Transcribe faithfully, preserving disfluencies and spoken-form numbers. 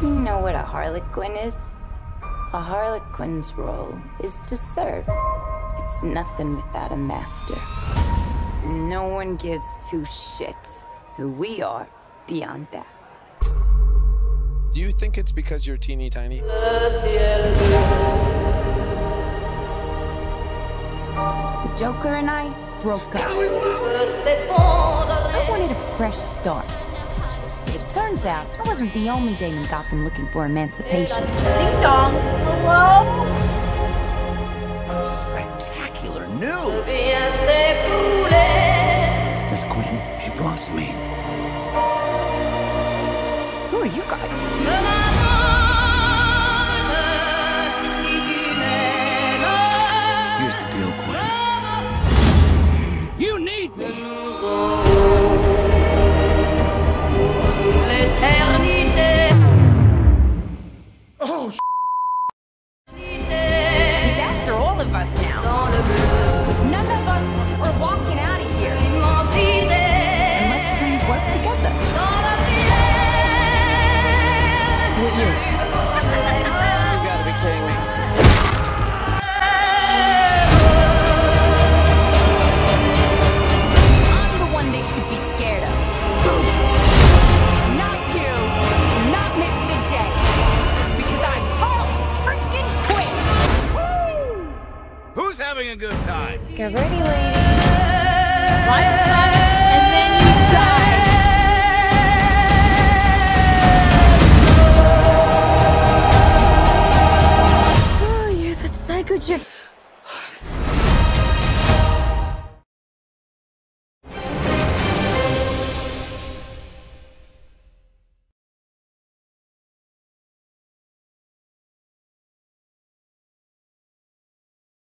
You know what a harlequin is? A harlequin's role is to serve. It's nothing without a master. No one gives two shits who we are beyond that. Do you think it's because you're teeny tiny? The Joker and I broke up. I wanted a fresh start. It turns out I wasn't the only dame in Gotham looking for emancipation. Ding dong. Hello? Spectacular news! Miss Quinn, she belongs to me. Who are you guys? Here's the deal, Quinn. You need me! Oh, He's after all of us now. None of us are walking out of here unless we work together. Will you? you gotta be kidding me. I'm the one they should be scared of. Not you, not Mister J. Because I'm Harley freaking Quinn. Who's having a good time? Get ready, ladies. Life sucks.